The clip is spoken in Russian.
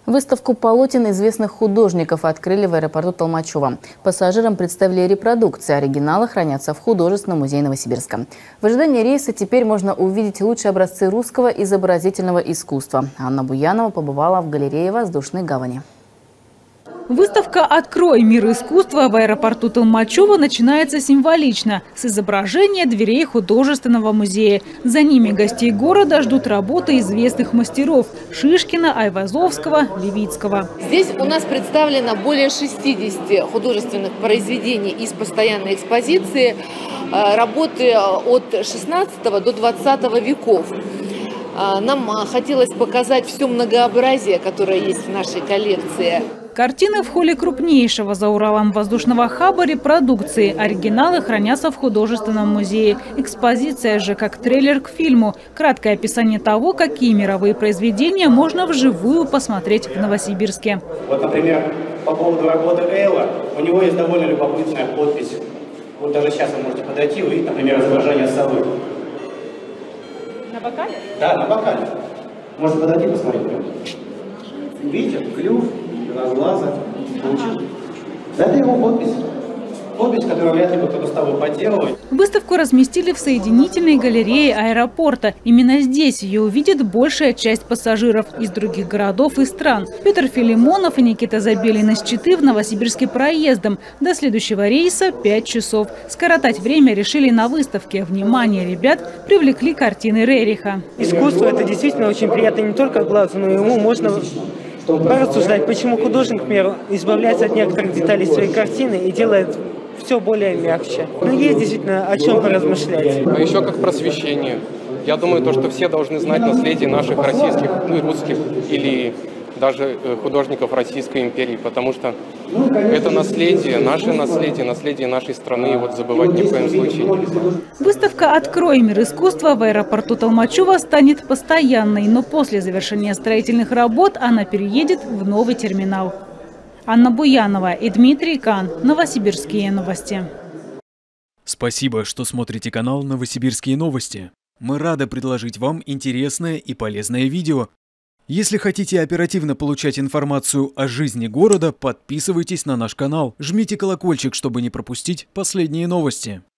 Выставку полотен известных художников открыли в аэропорту Толмачева. Пассажирам представили репродукции. Оригиналы хранятся в художественном музее Новосибирска. В ожидании рейса теперь можно увидеть лучшие образцы русского изобразительного искусства. Анна Буянова побывала в галерее Воздушной гавани. Выставка «Открой мир искусства» в аэропорту Толмачева начинается символично – с изображения дверей художественного музея. За ними гостей города ждут работы известных мастеров – Шишкина, Айвазовского, Левицкого. Здесь у нас представлено более 60 художественных произведений из постоянной экспозиции, работы от 16 до 20 веков. Нам хотелось показать все многообразие, которое есть в нашей коллекции. Картины в холле крупнейшего за Уралом воздушного хаба репродукции. Оригиналы хранятся в художественном музее. Экспозиция же как трейлер к фильму. Краткое описание того, какие мировые произведения можно вживую посмотреть в Новосибирске. Вот, например, по поводу работы Эйла, у него есть довольно любопытная подпись. Вот даже сейчас вы можете подойти и увидеть, например, изображение совы. На бокале? Да, на бокале. Можете подойти и посмотреть. Видите, клюв, глаза, лучик. Это его подпись. Подпись, которую вряд ли бы кто-то с тобой подделывает. Выставку разместили в соединительной галерее аэропорта. Именно здесь ее увидит большая часть пассажиров из других городов и стран. Петр Филимонов и Никита Забелин из Читы в Новосибирске проездом. До следующего рейса 5 часов. Скоротать время решили на выставке. Внимание ребят привлекли картины Рериха. Искусство – это действительно очень приятно не только глазу, но и уму. Можно порассуждать, почему художник, например, избавляется от некоторых деталей своей картины и делает все более мягче. Но есть действительно о чем поразмышлять. А еще как просвещение. Я думаю, то, что все должны знать наследие наших российских, русских или даже художников Российской империи, потому что это наследие, наше наследие, наследие нашей страны, и вот забывать ни в коем случае нельзя. Выставка «Открой мир искусства» в аэропорту Толмачева станет постоянной, но после завершения строительных работ она переедет в новый терминал. Анна Буянова и Дмитрий Кан. Новосибирские новости. Спасибо, что смотрите канал «Новосибирские новости». Мы рады предложить вам интересное и полезное видео. Если хотите оперативно получать информацию о жизни города, подписывайтесь на наш канал, жмите колокольчик, чтобы не пропустить последние новости.